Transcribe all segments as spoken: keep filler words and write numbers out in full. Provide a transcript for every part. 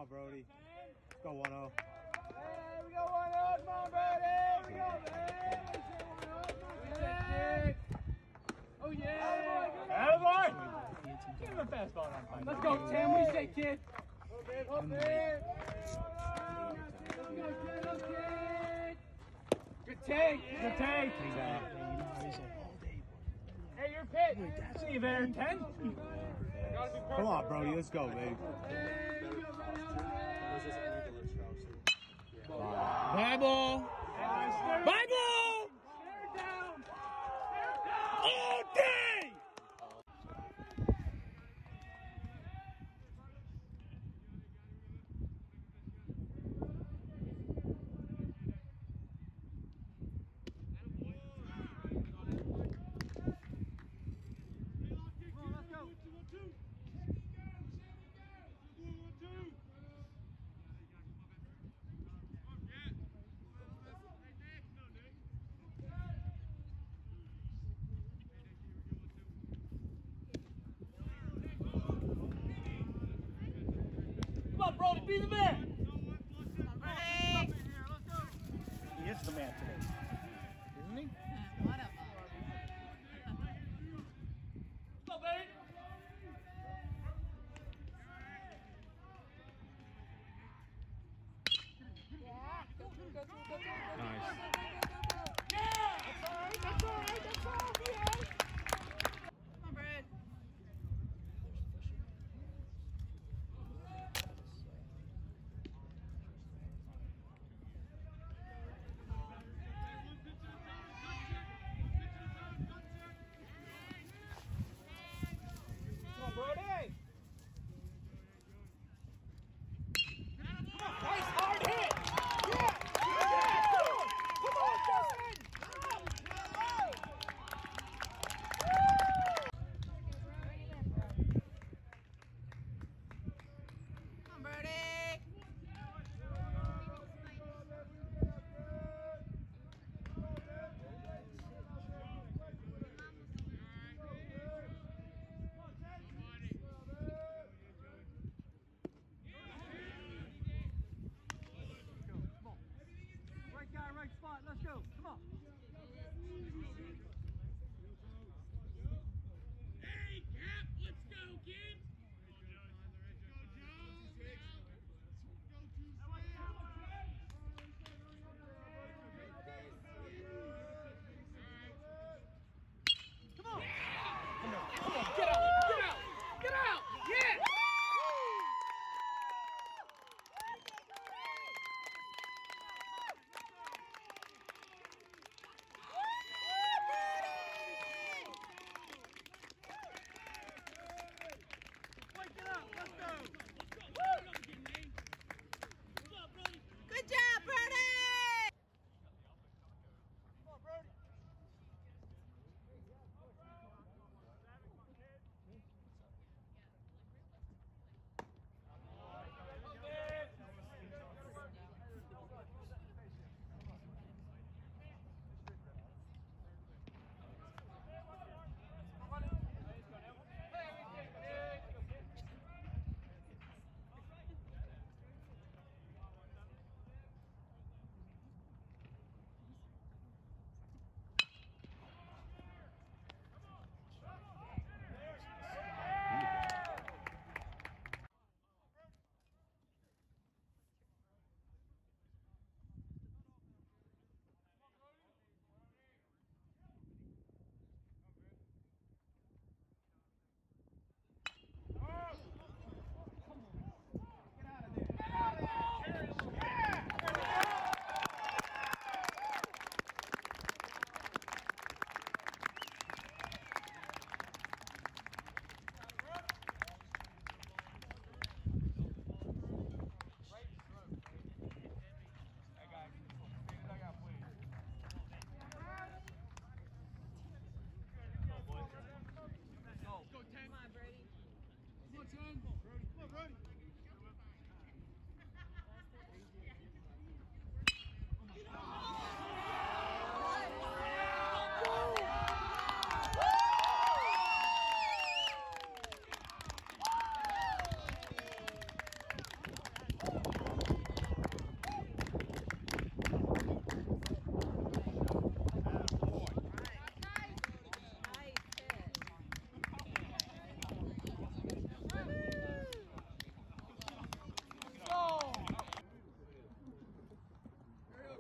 on, Brodey. Let's go one oh. Hey, we go one oh. Come on, Brodey. We go, man. Oh, yeah. Oh, boy. Give him a fastball on five. Let's go, Tim. What do you say, kid? Hold it, hold it. Let's go, kid. Let's kid. Good take. Good take. Hey, your pitch. See you there. ten. Come on, Brodey. Let's go, baby. Bible. Bible. Stare down. All day. Come on, Brodey. Be the man. He is the man today, isn't he? One of them. Go, baby. Yeah. Go, go, go, go, go, go. Nice. Yeah. That's all right. That's all right. That's all right. Come on, Brad. Come on, Brodey. Nice hard hit. Yeah. Yeah.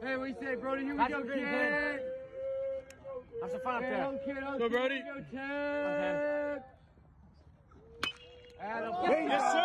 Hey, what do you say, Brodey? Here we Pass go, the green, kid. Have some fun up Hey, there. okay, okay. Go, Brodey. Here we go, kid. Okay. Atta Hey, boy. yes, sir.